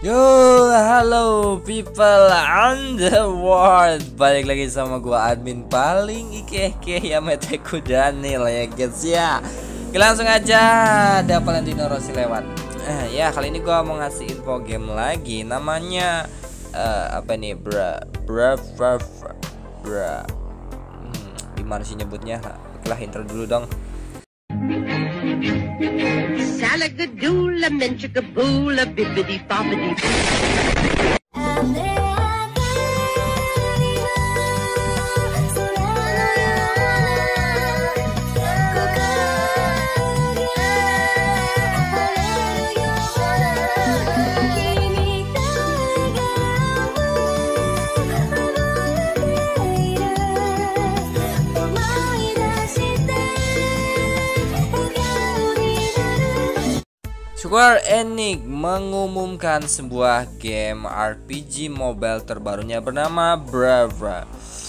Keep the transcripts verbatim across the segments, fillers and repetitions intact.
Yo, halo people on the world. Balik lagi sama gua admin paling ikeh-ikeh ya Meteku Daniel ya guys ya. Oke, langsung aja ada Valentino Rossi lewat. Eh, ya kali ini gua mau ngasih info game lagi. Namanya uh, apa nih? Bra bra bra bra. bra. Hmm, gimana sih nyebutnya? Oke lah, intro dulu dong. Salagadoola, menchikaboola, bibbidi bobbidi. Square Enix mengumumkan sebuah game R P G mobile terbarunya bernama Bravely.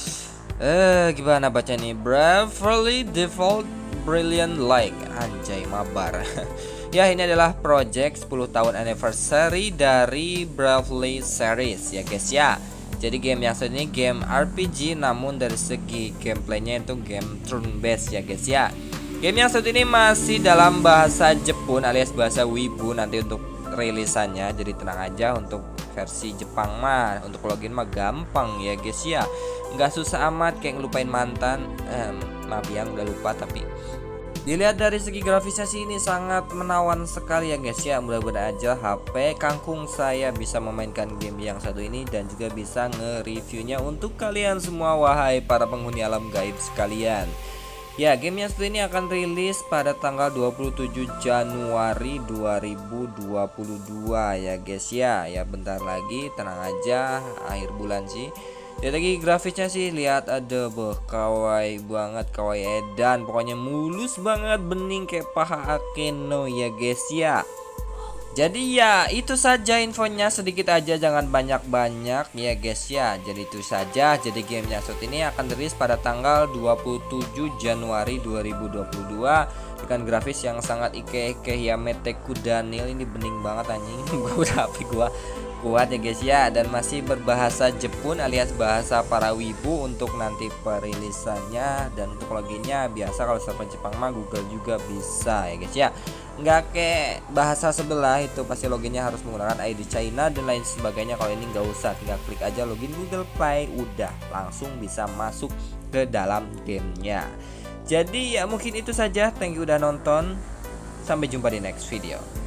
Eh, gimana baca nih? Bravely Default Brilliant Light. Anjay, mabar. Ya, ini adalah project sepuluh tahun anniversary dari Bravely series ya guys ya. Jadi game yang satu ini game R P G, namun dari segi gameplaynya itu game turn based ya guys ya. Game yang satu ini masih dalam bahasa Jepun alias bahasa Wibu nanti untuk rilisannya. Jadi tenang aja untuk versi Jepang mah. Untuk login mah gampang ya guys ya. Nggak susah amat kayak ngelupain mantan. eh, Maaf yang udah lupa, tapi dilihat dari segi grafisnya sih ini sangat menawan sekali ya guys ya. Mudah-mudahan aja H P kangkung saya bisa memainkan game yang satu ini dan juga bisa nge-reviewnya untuk kalian semua wahai para penghuni alam gaib sekalian. Ya, game yang satu ini akan rilis pada tanggal dua puluh tujuh Januari dua ribu dua puluh dua ya guys ya. Ya bentar lagi, tenang aja, akhir bulan sih. Lihat lagi grafisnya sih, lihat ada beh kawaii banget, kawaii edan, pokoknya mulus banget, bening kayak paha Akeno ya guys ya. Jadi ya itu saja infonya, sedikit aja jangan banyak-banyak ya guys ya. Jadi itu saja. Jadi game yang satu ini akan rilis pada tanggal dua puluh tujuh Januari dua ribu dua puluh dua dengan grafis yang sangat ike-ike ya Meteku Daniel. Ini bening banget anjing. Gua udah H P gua kuat ya guys ya, dan masih berbahasa Jepun alias bahasa para wibu untuk nanti perilisannya. Dan untuk loginnya biasa kalau server Jepang mah Google juga bisa ya guys ya. Nggak kayak bahasa sebelah itu pasti loginnya harus menggunakan I D China dan lain sebagainya. Kalau ini nggak usah, tinggal klik aja login Google Play, udah langsung bisa masuk ke dalam gamenya. Jadi ya mungkin itu saja, thank you udah nonton, sampai jumpa di next video.